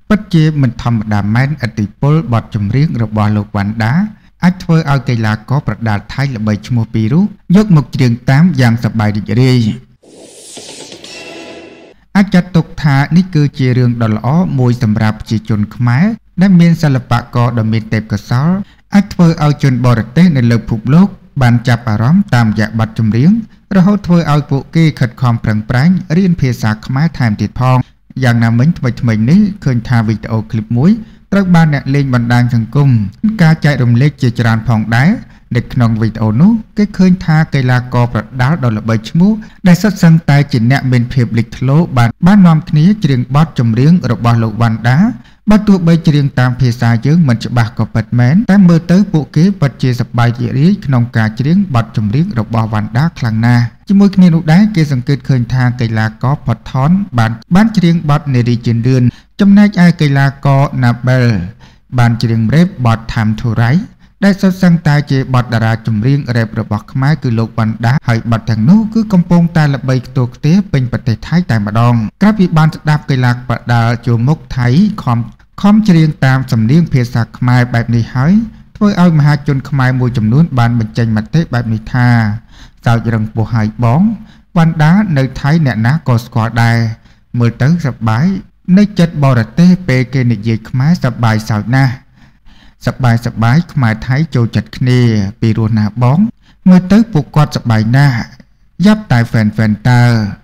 ពិតជាមិនធម្មតាមែនឥទ្ធិពលបទចម្រៀងរបស់លោកវណ្ណដាអាចធ្វើឲ្យកីឡាករប្រដាល់ថៃល្បីឈ្មោះពីររូបយកមកច្រៀងតាមយ៉ាងសប្បាយរីករាយអាចចាត់ទុកថានេះគឺជារឿងដ៏ល្អមួយសម្រាប់ប្រជាជនខ្មែរដែលមានសិល្បករដ៏មានទេពកោសល្យអាចធ្វើឲ្យជនបរទេសនៅលើពិភពលោកបានចាប់អារម្មណ៍តាមរយៈបទចម្រៀងរហូតធ្វើឲ្យពួកគេខិតខំប្រឹងប្រែងរៀនភាសាខ្មែរថែមទៀតផងយ៉ាងណាមិញថ្មីៗនេះឃើញថាវីដេអូឃ្លីបមួយត្រូវបានអ្នកលេងបណ្ដាញសង្គមការចែករំលែកជាច្រើនផងដែរនៅក្នុងវីដេអូនោះគេឃើញថាកីឡាករប្រដាល់ដ៏ល្បីឈ្មោះដែលសុទ្ធសឹងតែជាអ្នកមានភាពលេចធ្លោបាននាំគ្នាច្រៀងបទចម្រៀងរបស់លោកវណ្ណដាបើទោះបីច្រៀងតាមភាសាយើងមិនច្បាស់ក៏ពិតមែនតែមើលទៅពួកគេពិតជាសប្បាយរីករាយក្នុងការច្រៀងបទចម្រៀងរបស់វណ្ណដាខ្លាំងណាស់ជាមួយគ្នានោះដែរគេសង្កេតឃើញថាកីឡាករផតថនបានច្រៀងបទនារីជាលឿនចំណែកឯកីឡាករណាបែលបានច្រៀងរ៉េបបទ Time to Rise ដែលសុទ្ធសឹងតែជាបទតារាចម្រៀងរ៉េបរបស់ខ្មែរគឺលោកវណ្ណដាហើយបទទាំងនោះគឺកំពុងតែល្បីខ្ទោខ្ទាពេញប្រទេសថៃតែម្ដងក្រោយពីបានស្ដាប់កីឡាប្រដាល់ចូលមុខថៃខំច្រៀងតាមសំនៀងភាសាខ្មែរបែបនេះហើយធ្វើឲ្យមហាជនខ្មែរមួយចំនួនបានបញ្ចេញមតិបែបនេះថាសើចរឹងពោះហើយបងវណ្ណដានៅថៃអ្នកណាក៏ស្គាល់ដែរមើលទៅសប្បាយនៅចិត្តបរទេសពេលគេនិយាយខ្មែរសប្បាយសើចណាស់សប្បាយខ្មែរថៃចូលចិត្តគ្នាពីរោះណាបងមើលទៅពួកគាត់សប្បាយណាស់យ៉ាប់តែហ្វេនតើ